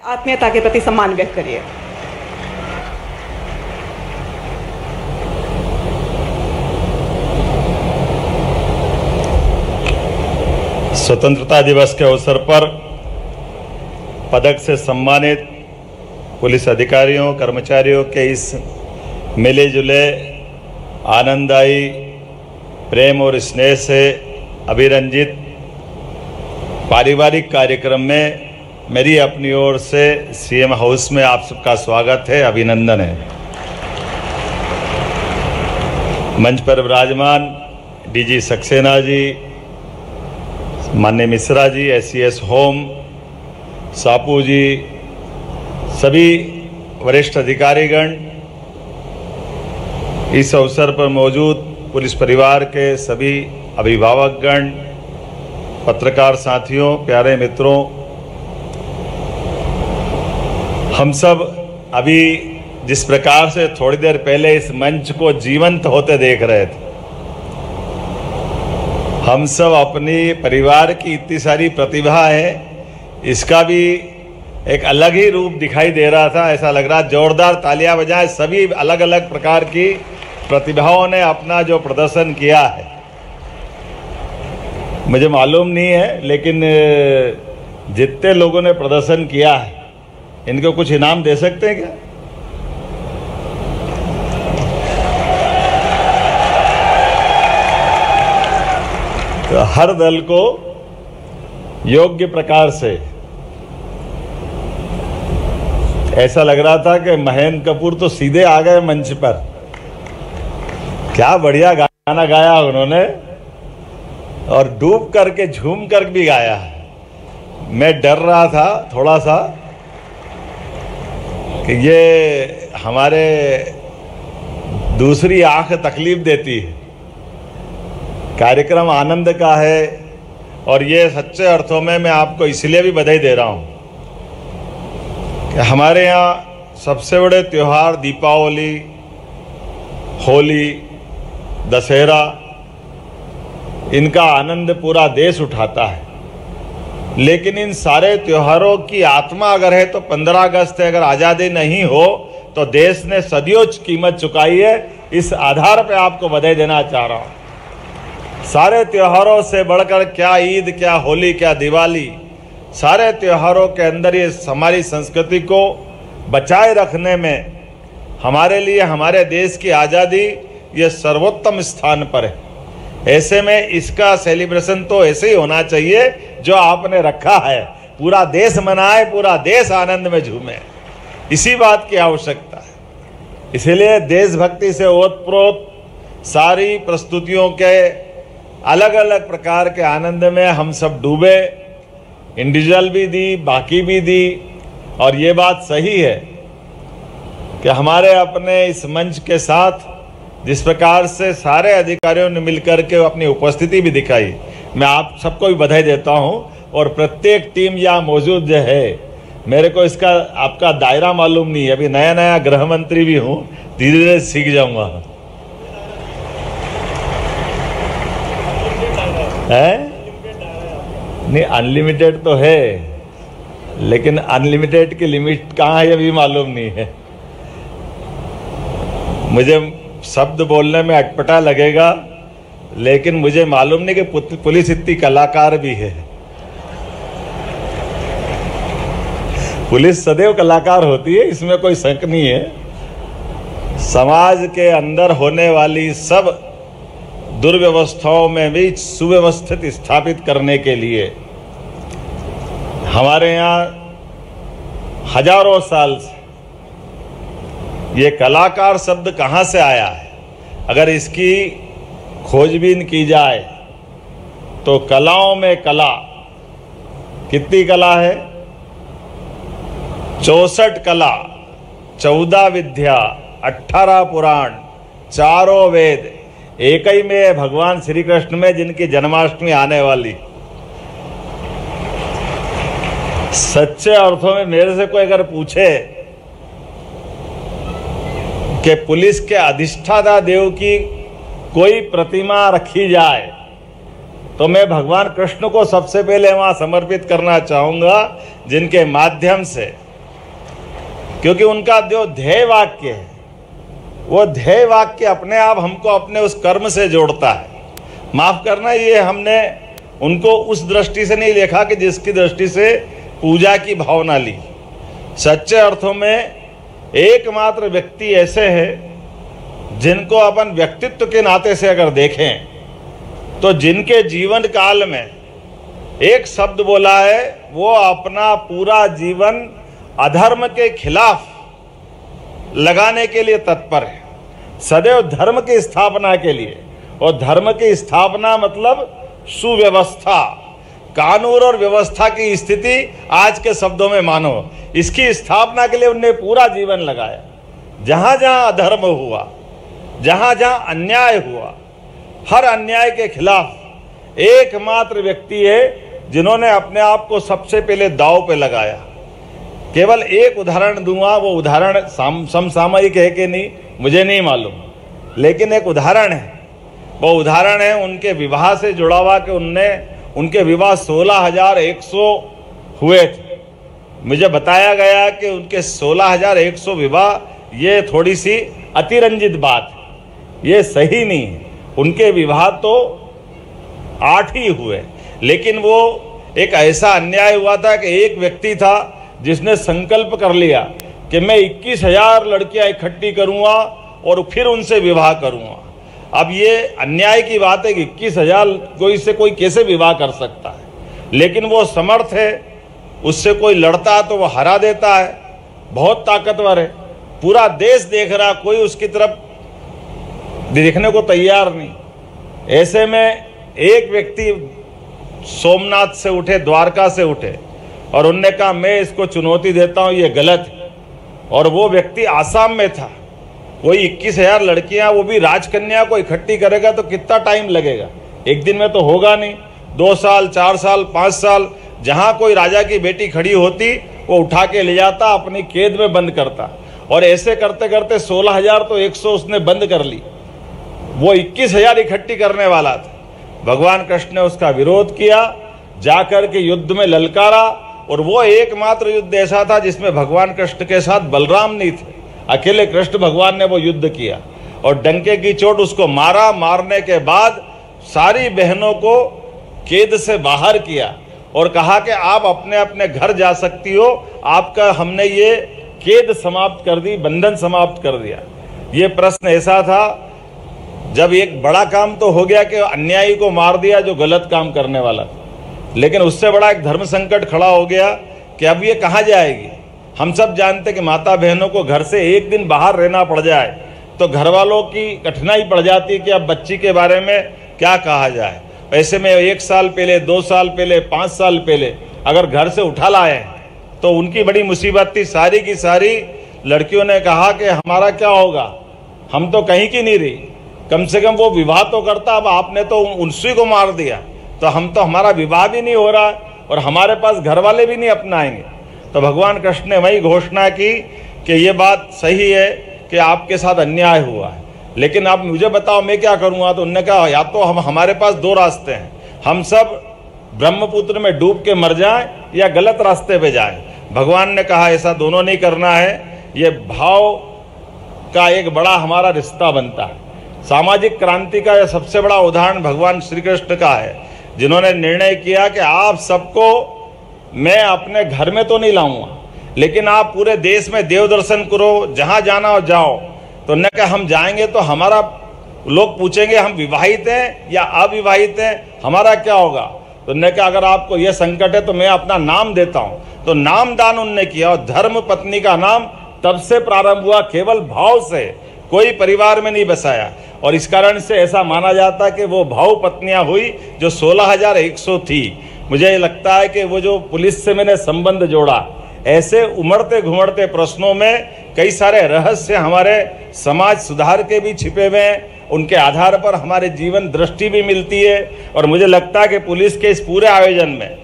आत्मीयता के प्रति सम्मान व्यक्त करिए। स्वतंत्रता दिवस के अवसर पर पदक से सम्मानित पुलिस अधिकारियों कर्मचारियों के इस मिले जुले आनंददायी प्रेम और स्नेह से अभिरंजित पारिवारिक कार्यक्रम में मेरी अपनी ओर से सीएम हाउस में आप सबका स्वागत है, अभिनंदन है। मंच पर विराजमान डीजी सक्सेना जी, माननीय मिश्रा जी, एससीएस होम सापू जी, सभी वरिष्ठ अधिकारीगण, इस अवसर पर मौजूद पुलिस परिवार के सभी अभिभावकगण, पत्रकार साथियों, प्यारे मित्रों, हम सब अभी जिस प्रकार से थोड़ी देर पहले इस मंच को जीवंत होते देख रहे थे, हम सब अपनी परिवार की इतनी सारी प्रतिभा है, इसका भी एक अलग ही रूप दिखाई दे रहा था। ऐसा लग रहा जोरदार तालियां बजाएं। सभी अलग अलग प्रकार की प्रतिभाओं ने अपना जो प्रदर्शन किया है, मुझे मालूम नहीं है, लेकिन जितने लोगों ने प्रदर्शन किया है इनको कुछ इनाम दे सकते हैं क्या? तो हर दल को योग्य प्रकार से, ऐसा लग रहा था कि महेंद्र कपूर तो सीधे आ गए मंच पर। क्या बढ़िया गाना गाया उन्होंने, और डूब करके झूम कर भी गाया है। मैं डर रहा था थोड़ा सा कि ये हमारे दूसरी आंख तकलीफ देती है। कार्यक्रम आनंद का है और ये सच्चे अर्थों में मैं आपको इसलिए भी बधाई दे रहा हूँ कि हमारे यहाँ सबसे बड़े त्योहार दीपावली, होली, दशहरा, इनका आनंद पूरा देश उठाता है। लेकिन इन सारे त्योहारों की आत्मा अगर है तो 15 अगस्त है। अगर आज़ादी नहीं हो तो देश ने सदियों कीमत चुकाई है। इस आधार पे आपको बधाई देना चाह रहा हूँ। सारे त्योहारों से बढ़कर क्या ईद, क्या होली, क्या दिवाली, सारे त्योहारों के अंदर ये हमारी संस्कृति को बचाए रखने में हमारे लिए, हमारे देश की आज़ादी ये सर्वोत्तम स्थान पर है। ऐसे में इसका सेलिब्रेशन तो ऐसे ही होना चाहिए जो आपने रखा है। पूरा देश मनाए, पूरा देश आनंद में झूमे, इसी बात की आवश्यकता है। इसीलिए देशभक्ति से ओतप्रोत सारी प्रस्तुतियों के अलग अलग प्रकार के आनंद में हम सब डूबे। इंडिविजुअल भी दी, बाकी भी दी। और ये बात सही है कि हमारे अपने इस मंच के साथ जिस प्रकार से सारे अधिकारियों ने मिलकर के अपनी उपस्थिति भी दिखाई, मैं आप सबको भी बधाई देता हूं। और प्रत्येक टीम यहाँ मौजूद जो है, मेरे को इसका आपका दायरा मालूम नहीं है, अभी नया नया गृह मंत्री भी हूँ, धीरे धीरे सीख जाऊंगा। है नहीं, अनलिमिटेड तो है, लेकिन अनलिमिटेड की लिमिट कहाँ है अभी मालूम नहीं है। मुझे शब्द बोलने में अटपटा लगेगा, लेकिन मुझे मालूम नहीं कि पुलिस इतनी कलाकार भी है। पुलिस सदैव कलाकार होती है, इसमें कोई शक नहीं है। समाज के अंदर होने वाली सब दुर्व्यवस्थाओं में भी सुव्यवस्थित स्थापित करने के लिए हमारे यहाँ हजारों साल से ये कलाकार शब्द कहाँ से आया है, अगर इसकी खोजबीन की जाए तो कलाओं में कला, कितनी कला है? 64 कला, 14 विद्या, 18 पुराण, 4 वेद, एक ही में है भगवान श्री कृष्ण में, जिनकी जन्माष्टमी आने वाली। सच्चे अर्थों में मेरे से कोई अगर पूछे कि पुलिस के अधिष्ठाता देव की कोई प्रतिमा रखी जाए तो मैं भगवान कृष्ण को सबसे पहले वहां समर्पित करना चाहूँगा, जिनके माध्यम से क्योंकि उनका जो ध्येय वाक्य है, वो ध्येय वाक्य अपने आप हमको अपने उस कर्म से जोड़ता है। माफ़ करना, ये हमने उनको उस दृष्टि से नहीं देखा कि जिसकी दृष्टि से पूजा की भावना ली। सच्चे अर्थों में एकमात्र व्यक्ति ऐसे हैं जिनको अपन व्यक्तित्व के नाते से अगर देखें तो जिनके जीवन काल में एक शब्द बोला है, वो अपना पूरा जीवन अधर्म के खिलाफ लगाने के लिए तत्पर है, सदैव धर्म की स्थापना के लिए। और धर्म की स्थापना मतलब सुव्यवस्था, कानून और व्यवस्था की स्थिति आज के शब्दों में मानो, इसकी स्थापना के लिए उन्हें पूरा जीवन लगाया। जहाँ जहाँ अधर्म हुआ, जहाँ जहाँ अन्याय हुआ, हर अन्याय के खिलाफ एकमात्र व्यक्ति है जिन्होंने अपने आप को सबसे पहले दांव पे लगाया। केवल एक उदाहरण दूंगा, वो उदाहरण समसामयिक है कि नहीं मुझे नहीं मालूम, लेकिन एक उदाहरण है। वो उदाहरण है उनके विवाह से जुड़ा हुआ कि उनके विवाह 16,100 हुए थे। मुझे बताया गया कि उनके 16,100 विवाह, ये थोड़ी सी अतिरंजित बात है, ये सही नहीं है। उनके विवाह तो 8 ही हुए, लेकिन वो एक ऐसा अन्याय हुआ था कि एक व्यक्ति था जिसने संकल्प कर लिया कि मैं 21,000 लड़कियां इकट्ठी करूंगा और फिर उनसे विवाह करूंगा। अब ये अन्याय की बात है कि 21,000 कोई कैसे विवाह कर सकता है, लेकिन वो समर्थ है, उससे कोई लड़ता है तो वो हरा देता है, बहुत ताकतवर है। पूरा देश देख रहा, कोई उसकी तरफ देखने को तैयार नहीं। ऐसे में एक व्यक्ति सोमनाथ से उठे, द्वारका से उठे, और उनने कहा मैं इसको चुनौती देता हूँ, ये गलत है। और वो व्यक्ति आसाम में था। कोई 21,000 लड़कियां, वो भी राजकन्या को इकट्ठी करेगा तो कितना टाइम लगेगा, एक दिन में तो होगा नहीं। 2 साल, 4 साल, 5 साल, जहां कोई राजा की बेटी खड़ी होती वो उठा के ले जाता, अपनी कैद में बंद करता। और ऐसे करते करते 16,100 उसने बंद कर ली। वो 21,000 इकट्ठी करने वाला था। भगवान कृष्ण ने उसका विरोध किया, जाकर के युद्ध में ललकारा। और वो एकमात्र युद्ध ऐसा था जिसमें भगवान कृष्ण के साथ बलराम नहीं थे, अकेले कृष्ण भगवान ने वो युद्ध किया और डंके की चोट उसको मारा। मारने के बाद सारी बहनों को कैद से बाहर किया और कहा कि आप अपने अपने घर जा सकती हो, आपका हमने ये कैद समाप्त कर दी, बंधन समाप्त कर दिया। ये प्रश्न ऐसा था, जब एक बड़ा काम तो हो गया कि अन्यायी को मार दिया जो गलत काम करने वाला था, लेकिन उससे बड़ा एक धर्म संकट खड़ा हो गया कि अब ये कहाँ जाएगी। हम सब जानते कि माता बहनों को घर से एक दिन बाहर रहना पड़ जाए तो घर वालों की कठिनाई पड़ जाती है कि अब बच्ची के बारे में क्या कहा जाए। ऐसे में 1 साल पहले, 2 साल पहले, 5 साल पहले अगर घर से उठा लाए तो उनकी बड़ी मुसीबत थी। सारी की सारी लड़कियों ने कहा कि हमारा क्या होगा, हम तो कहीं की नहीं रही, कम से कम वो विवाह तो करता, अब आपने तो उसी को मार दिया, तो हमारा विवाह भी नहीं हो रहा और हमारे पास घर वाले भी नहीं अपनाएंगे। तो भगवान कृष्ण ने वही घोषणा की कि ये बात सही है कि आपके साथ अन्याय हुआ है, लेकिन आप मुझे बताओ मैं क्या करूँगा। तो उन्होंने कहा या तो हमारे पास 2 रास्ते हैं, हम सब ब्रह्मपुत्र में डूब के मर जाएं या गलत रास्ते पे जाएं। भगवान ने कहा ऐसा दोनों नहीं करना है, ये भाव का एक बड़ा हमारा रिश्ता बनता है। सामाजिक क्रांति का यह सबसे बड़ा उदाहरण भगवान श्री कृष्ण का है, जिन्होंने निर्णय किया कि आप सबको मैं अपने घर में तो नहीं लाऊंगा, लेकिन आप पूरे देश में देव दर्शन करो, जहाँ जाना हो जाओ। तो उन्होंने कहा हम जाएंगे तो हमारा लोग पूछेंगे हम विवाहित हैं या अविवाहित हैं, हमारा क्या होगा। तो उन्होंने कहा अगर आपको यह संकट है तो मैं अपना नाम देता हूँ। तो नाम दान उन्होंने किया और धर्म पत्नी का नाम तब से प्रारंभ हुआ, केवल भाव से, कोई परिवार में नहीं बसाया। और इस कारण से ऐसा माना जाता है कि वो भाव पत्नियां हुई जो 16,100 थी। मुझे लगता है कि वो जो पुलिस से मैंने संबंध जोड़ा, ऐसे उमड़ते घुमड़ते प्रश्नों में कई सारे रहस्य हमारे समाज सुधार के भी छिपे हुए हैं, उनके आधार पर हमारे जीवन दृष्टि भी मिलती है। और मुझे लगता है कि पुलिस के इस पूरे आयोजन में